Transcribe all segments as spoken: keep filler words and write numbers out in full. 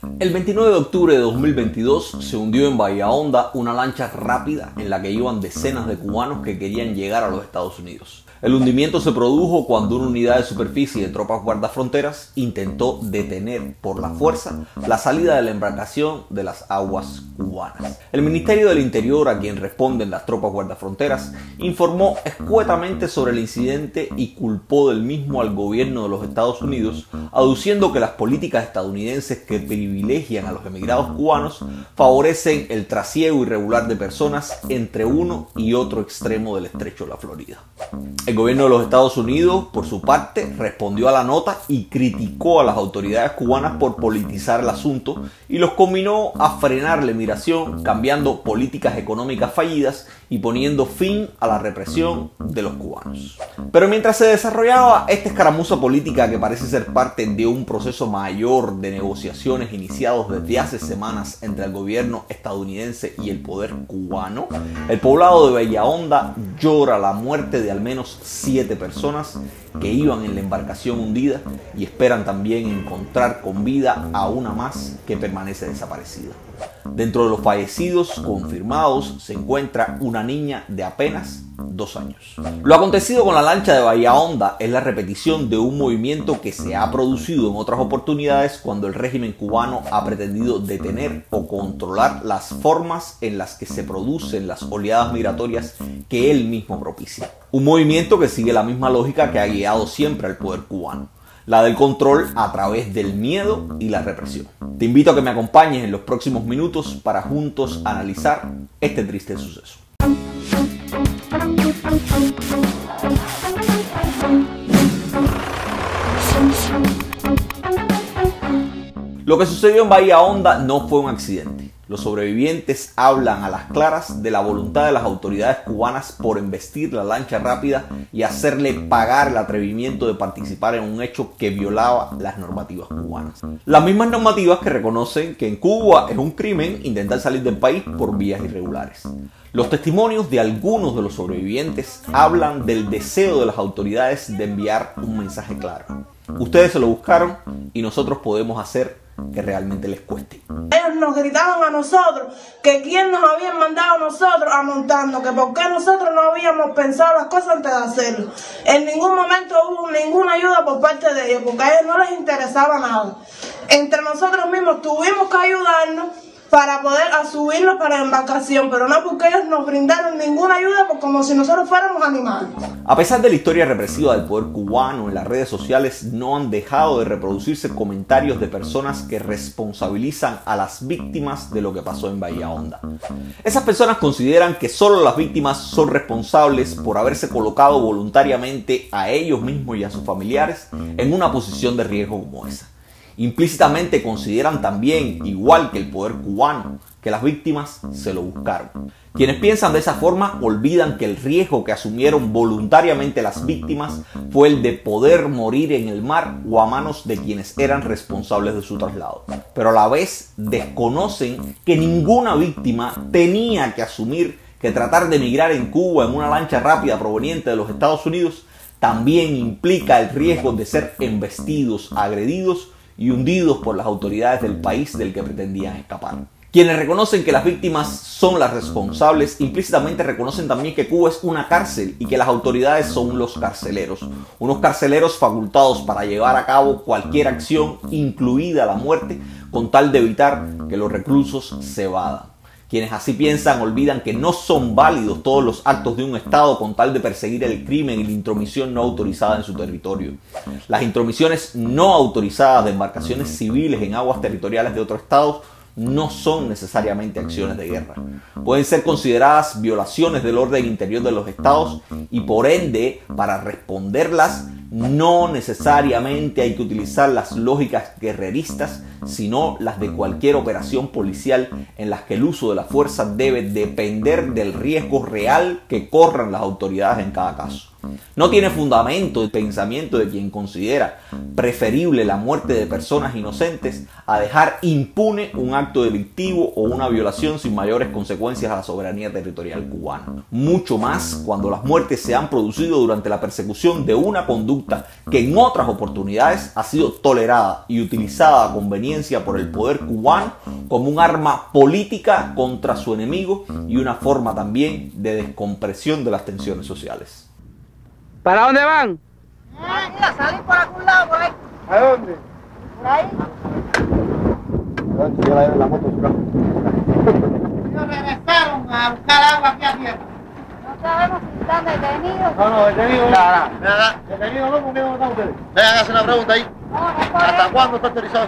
El veintinueve de octubre de dos mil veintidós se hundió en Bahía Honda una lancha rápida en la que iban decenas de cubanos que querían llegar a los Estados Unidos. El hundimiento se produjo cuando una unidad de superficie de tropas guardafronteras intentó detener por la fuerza la salida de la embarcación de las aguas cubanas. El Ministerio del Interior, a quien responden las tropas guardafronteras, informó escuetamente sobre el incidente y culpó del mismo al gobierno de los Estados Unidos, aduciendo que las políticas estadounidenses que privilegian a los emigrados cubanos favorecen el trasiego irregular de personas entre uno y otro extremo del estrecho de la Florida. El gobierno de los Estados Unidos, por su parte, respondió a la nota y criticó a las autoridades cubanas por politizar el asunto y los conminó a frenar la emigración, cambiando políticas económicas fallidas y poniendo fin a la represión de los cubanos. Pero mientras se desarrollaba esta escaramuza política que parece ser parte de un proceso mayor de negociaciones iniciados desde hace semanas entre el gobierno estadounidense y el poder cubano, el poblado de Bahía Honda llora la muerte de al menos siete personas que iban en la embarcación hundida y esperan también encontrar con vida a una más que permanece desaparecida. Dentro de los fallecidos confirmados se encuentra una niña de apenas dos años. Lo acontecido con la lancha de Bahía Honda es la repetición de un movimiento que se ha producido en otras oportunidades cuando el régimen cubano ha pretendido detener o controlar las formas en las que se producen las oleadas migratorias que él mismo propicia. Un movimiento que sigue la misma lógica que ha guiado siempre al poder cubano, la del control a través del miedo y la represión. Te invito a que me acompañes en los próximos minutos para juntos analizar este triste suceso. Lo que sucedió en Bahía Honda no fue un accidente. Los sobrevivientes hablan a las claras de la voluntad de las autoridades cubanas por embestir la lancha rápida y hacerle pagar el atrevimiento de participar en un hecho que violaba las normativas cubanas. Las mismas normativas que reconocen que en Cuba es un crimen intentar salir del país por vías irregulares. Los testimonios de algunos de los sobrevivientes hablan del deseo de las autoridades de enviar un mensaje claro. Ustedes se lo buscaron y nosotros podemos hacer que realmente les cueste. Ellos nos gritaban a nosotros que quién nos habían mandado a nosotros a montarnos, que por qué nosotros no habíamos pensado las cosas antes de hacerlo. En ningún momento hubo ninguna ayuda por parte de ellos, porque a ellos no les interesaba nada. Entre nosotros mismos tuvimos que ayudarnos para poder subirnos para la embarcación, pero no porque ellos nos brindaron ninguna ayuda, pues como si nosotros fuéramos animales. A pesar de la historia represiva del poder cubano, en las redes sociales no han dejado de reproducirse comentarios de personas que responsabilizan a las víctimas de lo que pasó en Bahía Honda. Esas personas consideran que solo las víctimas son responsables por haberse colocado voluntariamente a ellos mismos y a sus familiares en una posición de riesgo como esa. Implícitamente consideran también, igual que el poder cubano, que las víctimas se lo buscaron. Quienes piensan de esa forma olvidan que el riesgo que asumieron voluntariamente las víctimas fue el de poder morir en el mar o a manos de quienes eran responsables de su traslado. Pero a la vez desconocen que ninguna víctima tenía que asumir que tratar de emigrar en Cuba en una lancha rápida proveniente de los Estados Unidos también implica el riesgo de ser embestidos, agredidos y hundidos por las autoridades del país del que pretendían escapar. Quienes reconocen que las víctimas son las responsables, implícitamente reconocen también que Cuba es una cárcel y que las autoridades son los carceleros. Unos carceleros facultados para llevar a cabo cualquier acción, incluida la muerte, con tal de evitar que los reclusos se evadan. Quienes así piensan olvidan que no son válidos todos los actos de un Estado con tal de perseguir el crimen y la intromisión no autorizada en su territorio. Las intromisiones no autorizadas de embarcaciones civiles en aguas territoriales de otros Estados no son necesariamente acciones de guerra. Pueden ser consideradas violaciones del orden interior de los estados y por ende, para responderlas, no necesariamente hay que utilizar las lógicas guerreristas, sino las de cualquier operación policial en las que el uso de la fuerza debe depender del riesgo real que corran las autoridades en cada caso. No tiene fundamento el pensamiento de quien considera preferible la muerte de personas inocentes a dejar impune un acto delictivo o una violación sin mayores consecuencias a la soberanía territorial cubana. Mucho más cuando las muertes se han producido durante la persecución de una conducta que en otras oportunidades ha sido tolerada y utilizada a conveniencia por el poder cubano como un arma política contra su enemigo y una forma también de descompresión de las tensiones sociales. ¿Para dónde van? Ah, mira, salir por algún lado, por ahí. ¿A dónde? Por ahí. Yo la llevo en la moto. Ellos regresaron a buscar agua aquí a tierra. No sabemos si están detenidos. No, no, detenido. Nada, Nada. detenido no, ¿por qué no están ustedes? Vengan a hacer una pregunta ahí. No, no es por ¿Hasta eso. cuándo está autorizado eso?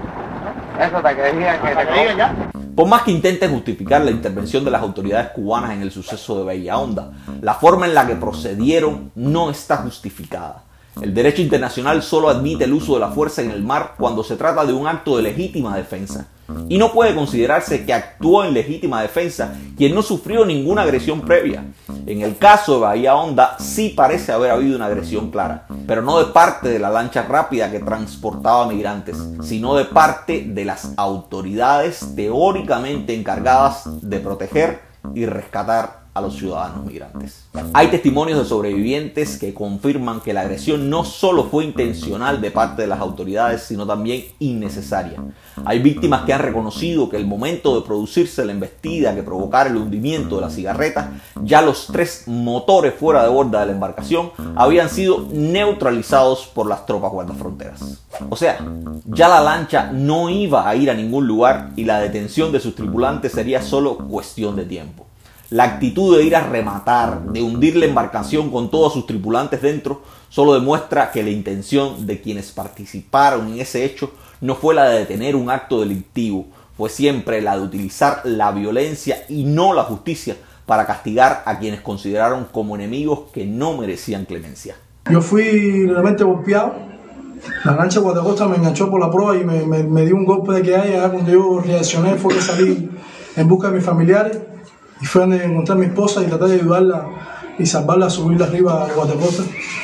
Eso hasta que digan que Hasta que digan ya. Por más que intente justificar la intervención de las autoridades cubanas en el suceso de Bahía Honda, la forma en la que procedieron no está justificada. El derecho internacional solo admite el uso de la fuerza en el mar cuando se trata de un acto de legítima defensa. Y no puede considerarse que actuó en legítima defensa quien no sufrió ninguna agresión previa. En el caso de Bahía Honda sí parece haber habido una agresión clara, pero no de parte de la lancha rápida que transportaba migrantes, sino de parte de las autoridades teóricamente encargadas de proteger y rescatar a los ciudadanos migrantes. Hay testimonios de sobrevivientes que confirman que la agresión no solo fue intencional de parte de las autoridades, sino también innecesaria. Hay víctimas que han reconocido que el momento de producirse la embestida que provocara el hundimiento de la cigarreta, ya los tres motores fuera de borda de la embarcación habían sido neutralizados por las tropas guardafronteras. O sea, ya la lancha no iba a ir a ningún lugar y la detención de sus tripulantes sería solo cuestión de tiempo. La actitud de ir a rematar, de hundir la embarcación con todos sus tripulantes dentro, solo demuestra que la intención de quienes participaron en ese hecho no fue la de detener un acto delictivo, fue siempre la de utilizar la violencia y no la justicia para castigar a quienes consideraron como enemigos que no merecían clemencia. Yo fui realmente golpeado. La lancha guardacosta me enganchó por la proa y me, me, me dio un golpe de que hay. Cuando yo reaccioné fue que salí en busca de mis familiares y fue a encontrar a mi esposa y tratar de ayudarla y salvarla a subirla arriba al guardacosta.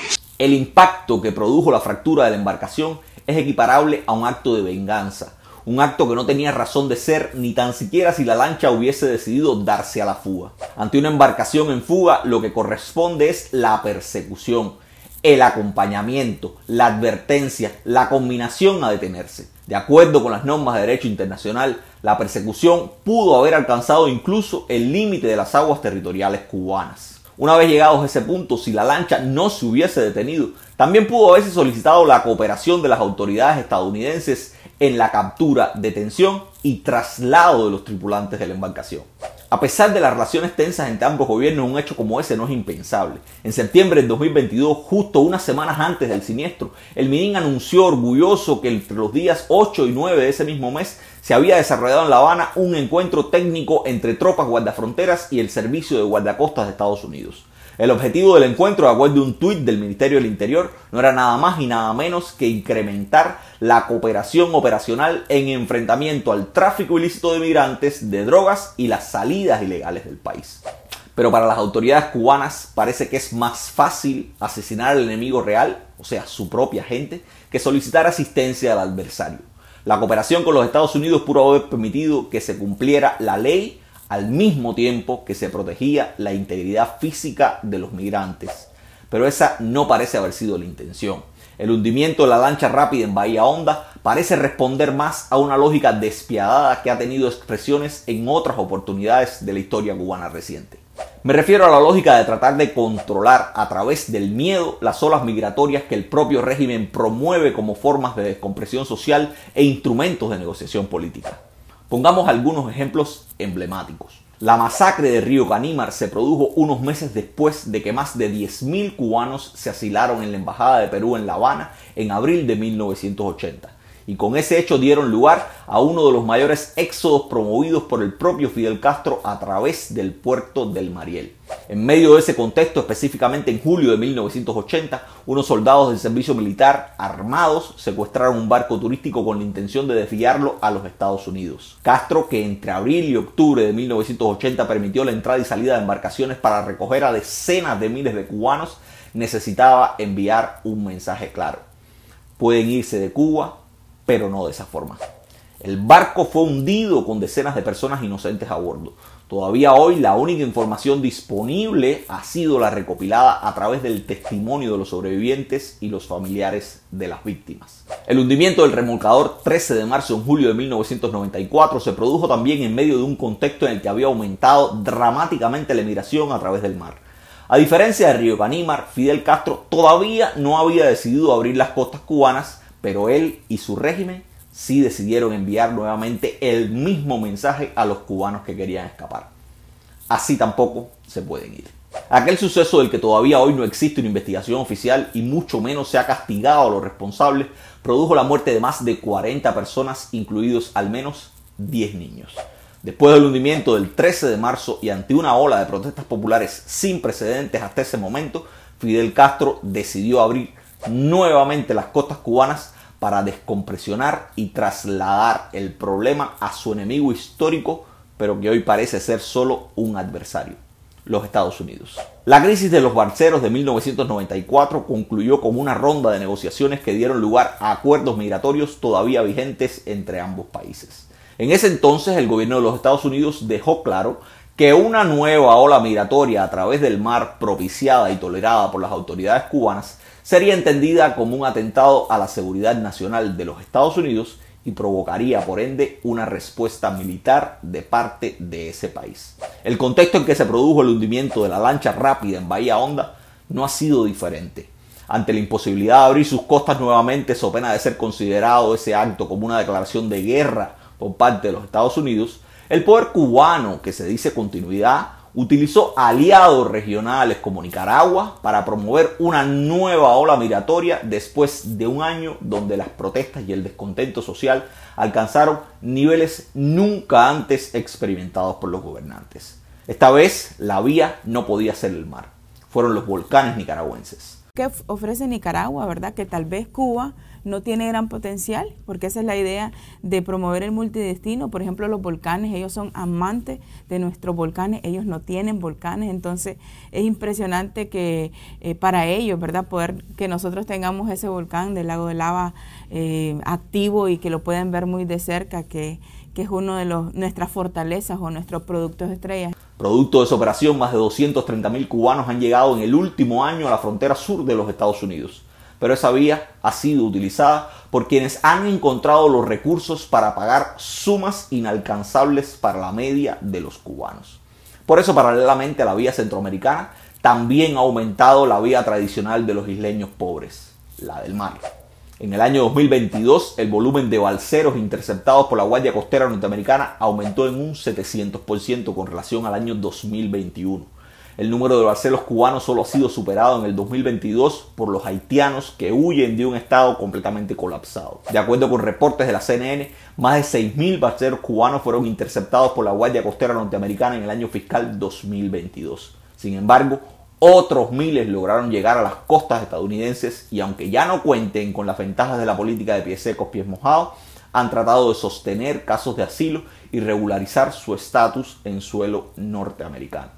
El impacto que produjo la fractura de la embarcación es equiparable a un acto de venganza, un acto que no tenía razón de ser ni tan siquiera si la lancha hubiese decidido darse a la fuga. Ante una embarcación en fuga, lo que corresponde es la persecución, el acompañamiento, la advertencia, la combinación a detenerse. De acuerdo con las normas de derecho internacional, la persecución pudo haber alcanzado incluso el límite de las aguas territoriales cubanas. Una vez llegados a ese punto, si la lancha no se hubiese detenido, también pudo haberse solicitado la cooperación de las autoridades estadounidenses en la captura, detención y traslado de los tripulantes de la embarcación. A pesar de las relaciones tensas entre ambos gobiernos, un hecho como ese no es impensable. En septiembre del dos mil veintidós, justo unas semanas antes del siniestro, el Minin anunció orgulloso que entre los días ocho y nueve de ese mismo mes se había desarrollado en La Habana un encuentro técnico entre tropas guardafronteras y el Servicio de Guardacostas de Estados Unidos. El objetivo del encuentro, de acuerdo a un tuit del Ministerio del Interior, no era nada más y nada menos que incrementar la cooperación operacional en enfrentamiento al tráfico ilícito de migrantes, de drogas y las salidas ilegales del país. Pero para las autoridades cubanas parece que es más fácil asesinar al enemigo real, o sea, su propia gente, que solicitar asistencia al adversario. La cooperación con los Estados Unidos pudo haber permitido que se cumpliera la ley al mismo tiempo que se protegía la integridad física de los migrantes. Pero esa no parece haber sido la intención. El hundimiento de la lancha rápida en Bahía Honda parece responder más a una lógica despiadada que ha tenido expresiones en otras oportunidades de la historia cubana reciente. Me refiero a la lógica de tratar de controlar a través del miedo las olas migratorias que el propio régimen promueve como formas de descompresión social e instrumentos de negociación política. Pongamos algunos ejemplos emblemáticos. La masacre de Río Canímar se produjo unos meses después de que más de diez mil cubanos se asilaron en la Embajada de Perú en La Habana en abril de mil novecientos ochenta. Y con ese hecho dieron lugar a uno de los mayores éxodos promovidos por el propio Fidel Castro a través del puerto del Mariel. En medio de ese contexto, específicamente en julio de mil novecientos ochenta, unos soldados del servicio militar armados secuestraron un barco turístico con la intención de desviarlo a los Estados Unidos. Castro, que entre abril y octubre de mil novecientos ochenta permitió la entrada y salida de embarcaciones para recoger a decenas de miles de cubanos, necesitaba enviar un mensaje claro. Pueden irse de Cuba, pero no de esa forma. El barco fue hundido con decenas de personas inocentes a bordo. Todavía hoy la única información disponible ha sido la recopilada a través del testimonio de los sobrevivientes y los familiares de las víctimas. El hundimiento del remolcador trece de marzo en julio de mil novecientos noventa y cuatro se produjo también en medio de un contexto en el que había aumentado dramáticamente la emigración a través del mar. A diferencia de Río Canímar, Fidel Castro todavía no había decidido abrir las costas cubanas, pero él y su régimen sí decidieron enviar nuevamente el mismo mensaje a los cubanos que querían escapar. Así tampoco se pueden ir. Aquel suceso del que todavía hoy no existe una investigación oficial y mucho menos se ha castigado a los responsables, produjo la muerte de más de cuarenta personas, incluidos al menos diez niños. Después del hundimiento del trece de marzo y ante una ola de protestas populares sin precedentes hasta ese momento, Fidel Castro decidió abrir nuevamente las costas cubanas para descompresionar y trasladar el problema a su enemigo histórico, pero que hoy parece ser solo un adversario: los Estados Unidos. La crisis de los balseros de mil novecientos noventa y cuatro concluyó con una ronda de negociaciones que dieron lugar a acuerdos migratorios todavía vigentes entre ambos países. En ese entonces, el gobierno de los Estados Unidos dejó claro que una nueva ola migratoria a través del mar, propiciada y tolerada por las autoridades cubanas, sería entendida como un atentado a la seguridad nacional de los Estados Unidos y provocaría, por ende, una respuesta militar de parte de ese país. El contexto en que se produjo el hundimiento de la lancha Rápida en Bahía Honda no ha sido diferente. Ante la imposibilidad de abrir sus costas nuevamente, so pena de ser considerado ese acto como una declaración de guerra por parte de los Estados Unidos, el poder cubano, que se dice continuidad, utilizó aliados regionales como Nicaragua para promover una nueva ola migratoria después de un año donde las protestas y el descontento social alcanzaron niveles nunca antes experimentados por los gobernantes. Esta vez la vía no podía ser el mar, fueron los volcanes nicaragüenses. ¿Qué ofrece Nicaragua, verdad? Que tal vez Cuba no tiene gran potencial, porque esa es la idea de promover el multidestino. Por ejemplo, los volcanes, ellos son amantes de nuestros volcanes, ellos no tienen volcanes, entonces es impresionante que eh, para ellos, ¿verdad? Poder que nosotros tengamos ese volcán del lago de lava eh, activo y que lo pueden ver muy de cerca, que, que es uno de los, nuestras fortalezas o nuestros productos estrellas. Producto de esa operación, más de doscientos treinta mil cubanos han llegado en el último año a la frontera sur de los Estados Unidos. Pero esa vía ha sido utilizada por quienes han encontrado los recursos para pagar sumas inalcanzables para la media de los cubanos. Por eso, paralelamente a la vía centroamericana, también ha aumentado la vía tradicional de los isleños pobres, la del mar. En el año dos mil veintidós, el volumen de balseros interceptados por la Guardia Costera norteamericana aumentó en un setecientos por ciento con relación al año dos mil veintiuno. El número de balseros cubanos solo ha sido superado en el dos mil veintidós por los haitianos que huyen de un estado completamente colapsado. De acuerdo con reportes de la C N N, más de seis mil balseros cubanos fueron interceptados por la Guardia Costera norteamericana en el año fiscal dos mil veintidós. Sin embargo, otros miles lograron llegar a las costas estadounidenses y, aunque ya no cuenten con las ventajas de la política de pies secos, pies mojados, han tratado de sostener casos de asilo y regularizar su estatus en suelo norteamericano.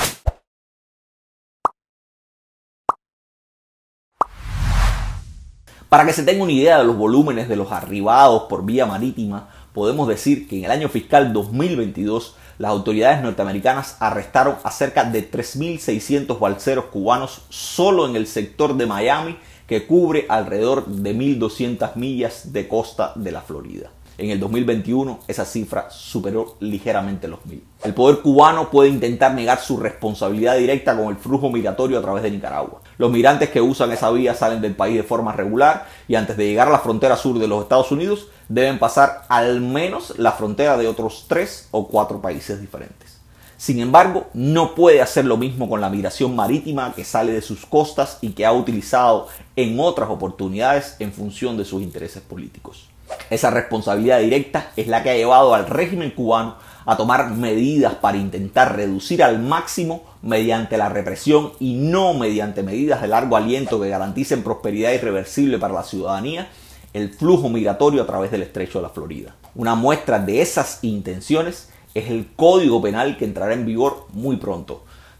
Para que se tenga una idea de los volúmenes de los arribados por vía marítima, podemos decir que en el año fiscal dos mil veintidós las autoridades norteamericanas arrestaron a cerca de tres mil seiscientos balseros cubanos solo en el sector de Miami, que cubre alrededor de mil doscientas millas de costa de la Florida. En el dos mil veintiuno esa cifra superó ligeramente los mil. El poder cubano puede intentar negar su responsabilidad directa con el flujo migratorio a través de Nicaragua. Los migrantes que usan esa vía salen del país de forma regular y antes de llegar a la frontera sur de los Estados Unidos deben pasar al menos la frontera de otros tres o cuatro países diferentes. Sin embargo, no puede hacer lo mismo con la migración marítima que sale de sus costas y que ha utilizado en otras oportunidades en función de sus intereses políticos. Esa responsabilidad directa es la que ha llevado al régimen cubano a tomar medidas para intentar reducir al máximo mediante la represión y no mediante medidas de largo aliento que garanticen prosperidad irreversible para la ciudadanía, el flujo migratorio a través del estrecho de la Florida. Una muestra de esas intenciones es el Código Penal que entrará en vigor muy pronto.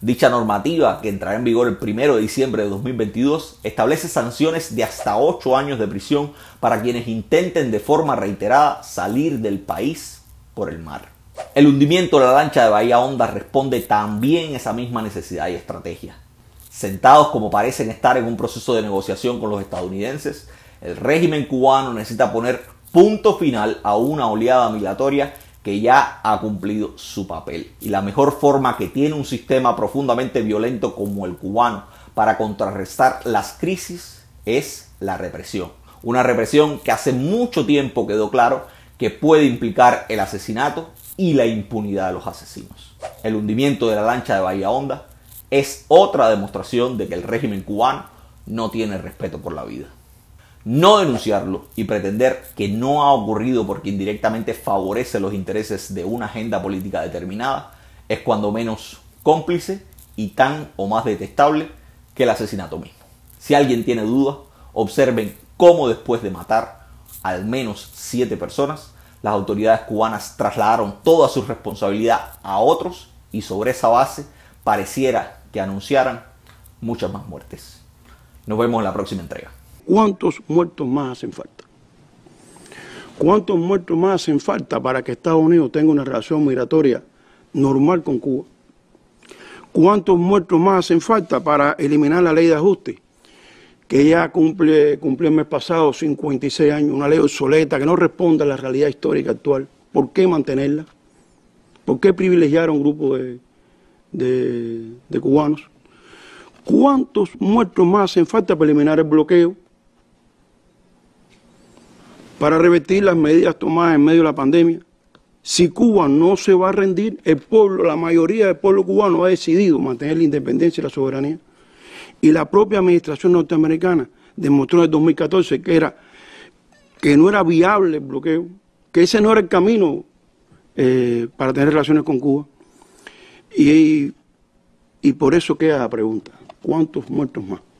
Dicha normativa, que entrará en vigor el primero de diciembre de dos mil veintidós, establece sanciones de hasta ocho años de prisión para quienes intenten de forma reiterada salir del país por el mar. El hundimiento de la lancha de Bahía Honda responde también a esa misma necesidad y estrategia. Sentados como parecen estar en un proceso de negociación con los estadounidenses, el régimen cubano necesita poner punto final a una oleada migratoria que ya ha cumplido su papel. Y la mejor forma que tiene un sistema profundamente violento como el cubano para contrarrestar las crisis es la represión. Una represión que hace mucho tiempo quedó claro que puede implicar el asesinato y la impunidad de los asesinos. El hundimiento de la lancha de Bahía Honda es otra demostración de que el régimen cubano no tiene respeto por la vida. No denunciarlo y pretender que no ha ocurrido porque indirectamente favorece los intereses de una agenda política determinada es cuando menos cómplice y tan o más detestable que el asesinato mismo. Si alguien tiene dudas, observen cómo después de matar al menos siete personas, las autoridades cubanas trasladaron toda su responsabilidad a otros y sobre esa base pareciera que anunciaran muchas más muertes. Nos vemos en la próxima entrega. ¿Cuántos muertos más hacen falta? ¿Cuántos muertos más hacen falta para que Estados Unidos tenga una relación migratoria normal con Cuba? ¿Cuántos muertos más hacen falta para eliminar la ley de ajuste, que ya cumple, cumplió el mes pasado cincuenta y seis años, una ley obsoleta que no responde a la realidad histórica actual? ¿Por qué mantenerla? ¿Por qué privilegiar a un grupo de, de, de cubanos? ¿Cuántos muertos más hacen falta para eliminar el bloqueo? Para revertir las medidas tomadas en medio de la pandemia. Si Cuba no se va a rendir, el pueblo, la mayoría del pueblo cubano ha decidido mantener la independencia y la soberanía. Y la propia administración norteamericana demostró en el dos mil catorce que, era, que no era viable el bloqueo, que ese no era el camino eh, para tener relaciones con Cuba. Y, y por eso queda la pregunta, ¿cuántos muertos más?